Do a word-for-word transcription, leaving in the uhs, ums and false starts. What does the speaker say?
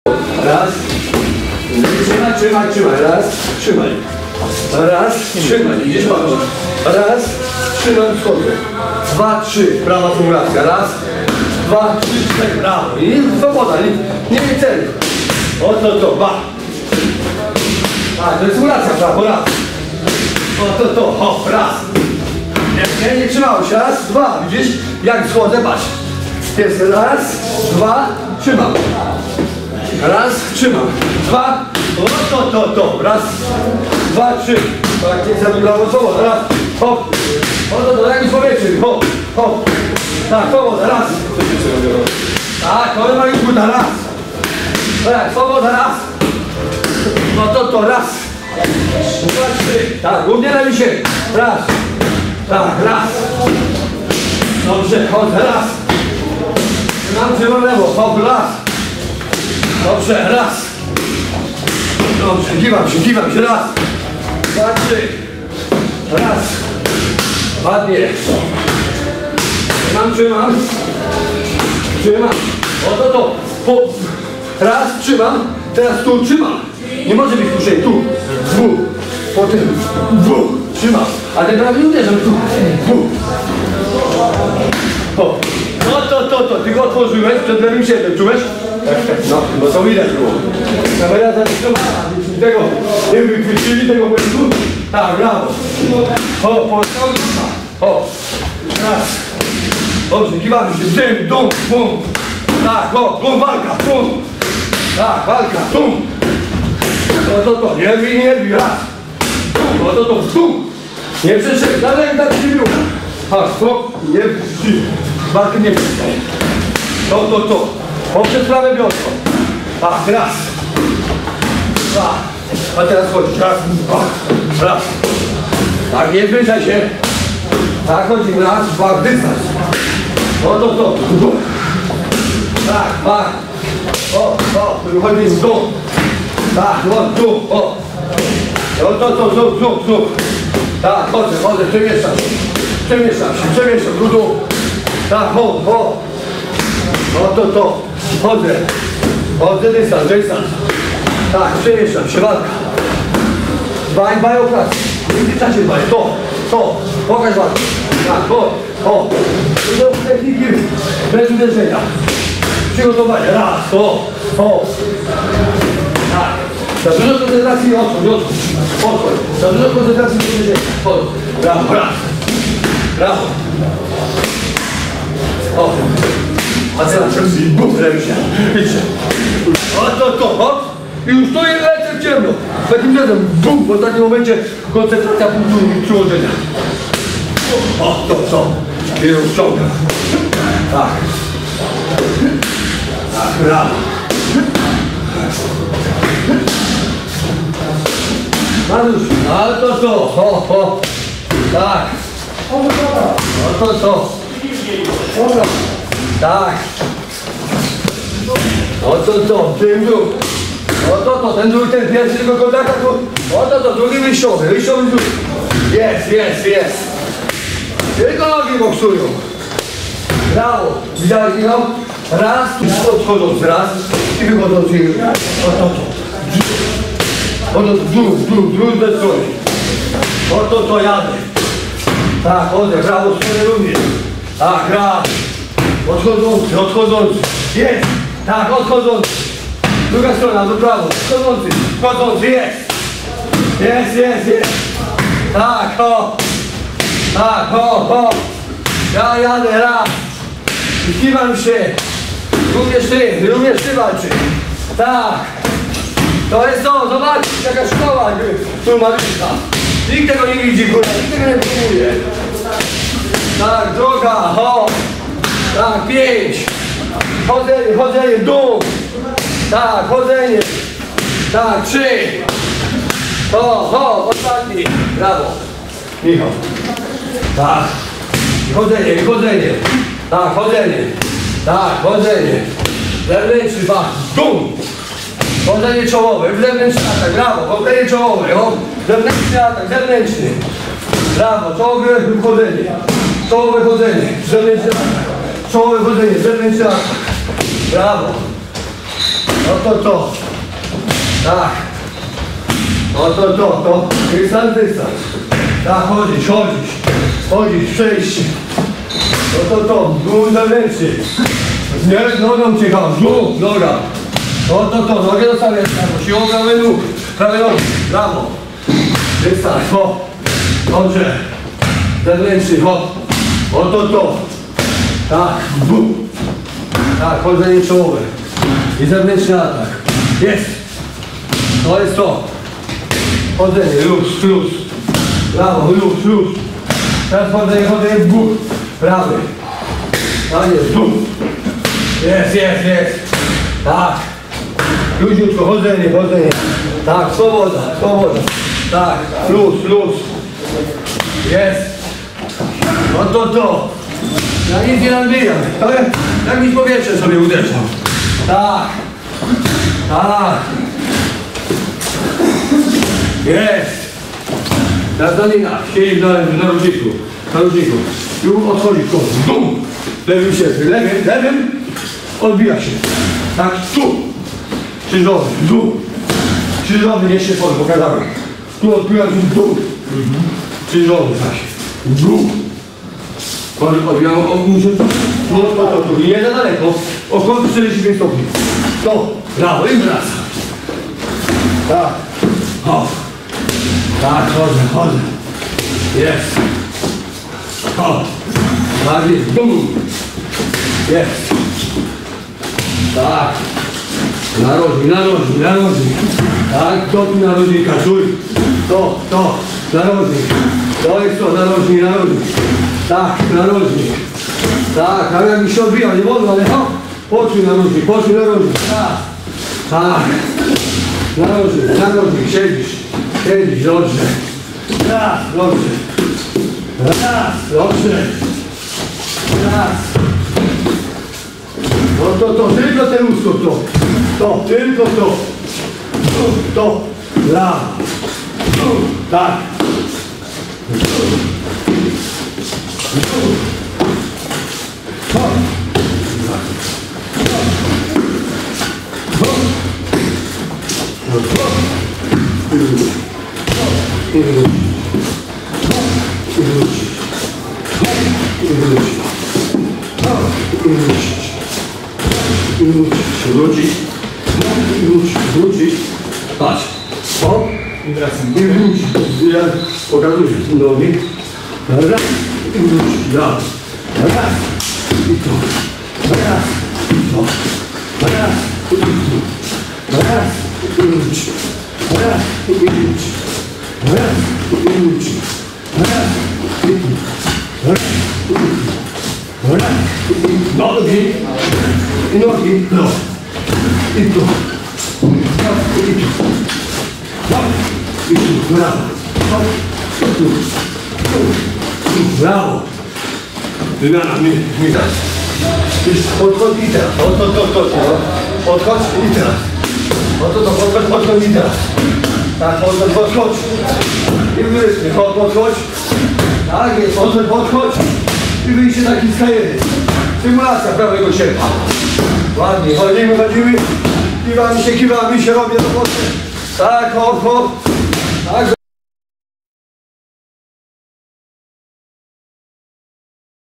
Raz. Trzymaj, trzymaj, trzymaj. Raz. Trzymaj. Raz. Trzymaj. Idziesz patrz. Raz. Trzymaj, schodzę. Dwa, trzy. Prawa symulacja. Raz. Dwa, trzy, cztery. Brawo. I swoboda. Nie, nie miej celu. Oto to. Ba. Tak, to jest symulacja. Prawo. Raz. Oto to. O, raz. Nie, nie, nie trzymałeś. Raz, dwa. Widzisz? Jak schodzę, patrz. Jest raz, dwa. Trzymam. Raz, trzymam. Dwa. O, to, to, to. Raz, dwa, trzy. Tak, nie chcę brawo, swoboda. Raz. Hop. O, to, to, jak już powiecie. Hop, hop. Tak, swoboda. Raz. Tak, to ma już buta. Raz. Tak, swoboda. Raz. No to, to, raz. Dwa, trzy. Tak, głównie na mi się. Raz. Tak, raz. Dobrze, chodzę. Raz. Trzymam, trzymam lewo. Hop, raz. Dobrze, raz. Dobrze, kiwam się, kiwam się. Raz. Dwa, trzy. Raz. Ładnie. Trzymam, trzymam. Trzymam. Oto to. Po. Raz, trzymam. Teraz tu trzymam. Nie może być dłużej. Tu. Dwu. Potem. Dwu. Trzymam. A ten prawie nie uderzam. Tu. Dwu. O. No to, to, to. Ty go otworzyłeś. Przed lewym siedem. Czułeś? No, bo to widać było. Kamera zatrzymała, więc tego nie wychwycili tego momentu. Tak, brawo. O, po, o, raz. Dobrze, kiwamy się, dym, dum, bum. Tak, o, bum, walka, bum. Tak, walka, bum. O, to, to, nie bij, nie bij, raz. Bum, o, to, to, bum. Nie przeszedł, dalej, tak się bił. A, stop, nie, walkę nie przeszedł. To, to, to. Poprzez prawe biodro. Tak, raz. Dwa. A teraz chodzisz. Raz, dwa. Raz. Tak, nie zbliżaj się. Tak, chodzimy. Raz, dwa, dystans. O, to, to. Tak, dwa. O, o, wychodzimy w dół. Tak, o, tu, o. O, to, to, tu, tu, tu. Tak, chodzę, chodzę, przemieszczam się. Przemieszczam się, przemieszczam, tu, tu. Tak, o, o. O, to, to. Chodzę. Chodzę, dystans, dystans. Tak, przemieszczam się, walka. Dbaj, dbaj o pracę. W międzyczasie dbaj. To, to. Pokaż walkę. Tak, o, o. Do techniki bez uderzenia. Przygotowanie. Raz, o, o. Tak. Za dużo koncentracji, odchodź, odchodź. Odchodź. Za dużo koncentracji, uderzenia. Chodź. Brawo, raz. Brawo. O. A teraz bum, ręcznia. Widzicie? O to, to, hop. I już tu i lecę w ciemno. Takim razem, bum, bo w takim momencie koncentracja punktu przyłożenia. O, to, to. I już ciągam. Tak. Tak, brawo. Mariusz, ale to, to, o, o. Tak. O, to, to. Dobra. Tak. Oto to, tym dół. Oto to, ten dół, ten pierwszy tylko kontakta tu. Oto to, drugi wyjściowy, wyjściowy dół. Jest, jest, jest. Tylko nogi boksują. Brawo. Widziałeś, Michał? Raz, tu odchodząc, raz. I wychodząc i oto to. Oto to, dół, dół, dół bez soli. Oto to jadę. Tak, chodzę, brawo, stronę również. Tak, raz. Odchodzący, odchodzący. Jest. Tak, odchodzący. Druga strona, do prawo. Odchodzący, odchodzący, jest. Jest, jest, jest. Tak, o. Tak, o, o. Ja jadę, raz. I kiwam się. Również ty, również ty walczy. Tak. To jest to, zobacz, jaka szkoła tu Mariusza. Nikt tego nie widzi, góra, nikt tego nie próbuje. Tak, droga, o. Tak, pięć. Chodzenie, chodzenie, dół. Tak, chodzenie. Tak, trzy. O, o, ostatni. Brawo. Michał. Tak. Chodzenie, chodzenie. Tak, chodzenie. Tak, chodzenie. Zewnętrzny pas. Dum. Chodzenie czołowe, zewnętrzny atak. Brawo, chodzenie czołowe. O. Zewnętrzny atak, zewnętrzny. Brawo, czołowe chodzenie. Czołowe chodzenie, zewnętrzny atak. Czołowe chodzenie, zewnętrzny atak. Brawo. No to to. Tak. No to to, to. Dystans, dystans. Tak, chodzić, chodzić. Chodzić, przejście. No to to, dół zewnętrzny. Nie, nogą ciekaw, dół, noga. No to to, nogę zostawiać prawo, siłą prawej nóg. Prawej nogi, brawo. Dystans, hop. Dobrze. Zewnętrzny, hop. O to to. Tak, dół. Tak, chodzenie czołowe. I zewnętrzny atak. Jest. To jest to. Chodzenie, luz, luz. Brawo, luz, luz. Teraz chodzenie, chodzenie w górę. Prawy. Tak jest, dół. Jest, jest, jest. Tak. Ludziutko, chodzenie, chodzenie. Tak, swoboda, swoboda. Tak, luz, luz. Jest. No to to. Ja nic nie nadbijam. Ale jak mi powietrze sobie uderzał. Tak. Tak. Jest. Teraz Danina. Siedzi na narożniku. Na narożniku. I odchodzi w kąt. Bum. Lewym się. Lewym, lewym. Odbija się. Tak, tu. Krzyżowy, tu. Krzyżowy, nie się pod, pokazałem. Tu odbija się w dół. Krzyżowy zaś. W dół. Odbijam, muszę. No to, to, tu. Nie za daleko. Około czterdzieści pięć stopni. To. Brawo i wraca. Tak. O. Tak, chodzę, chodzę. Jest. O. Tak jest. Bum. Jest. Tak. Narożnik, narożnik, narożnik. Tak, to tu narożnika, czuj. To, to. Narożnik. To jest to, narożnik, narożnik. Tak, narożnik. Tak, ale jak mi się odbija, nie wolno, ale ho. Poczuj narożnik, poczuj narożnik. Tak. Tak. Narożnik, narożnik, siedzisz. Siedzisz, dobrze. Raz, dobrze. Raz, dobrze. Raz. No to, to, tylko ten uskok, to. To, tylko to. To. Brawo. Tak. I wróć. I wróć. I wróć. I wróć. I wróć. Wrócić. I wróć. Wrócić. Patrz. O. I wracam. I wróć. Ja pokazuję nogi. Raz. I wróć. Raz. Raz. I tu. Raz. I to. Raz. I tu. Raz. I wróć. Raz. I wróć. Raz. I wróć. Raz. I tu. Raz. I tu. Raz. I tu. Nogi. I nogi. No. I tu. No. I tu. No. I tu. Brawo. No. I tu. Tu. Brawo. Wymiana mi, mi tak. Podchodź i teraz. O to, to, to, to. Podchodź i teraz. O to, to, podchodź, podchodź i teraz. Tak, podchodź, podchodź. I wyszli, chodź, podchodź. Tak jest, podchodź, podchodź. I wyjście taki z kajery. Symulacja prawego sierpa. Ładnie, chodzimy, chodzimy. Kiwamy się, kiwamy się, robię roboty. Tak, hop, hop. Tak.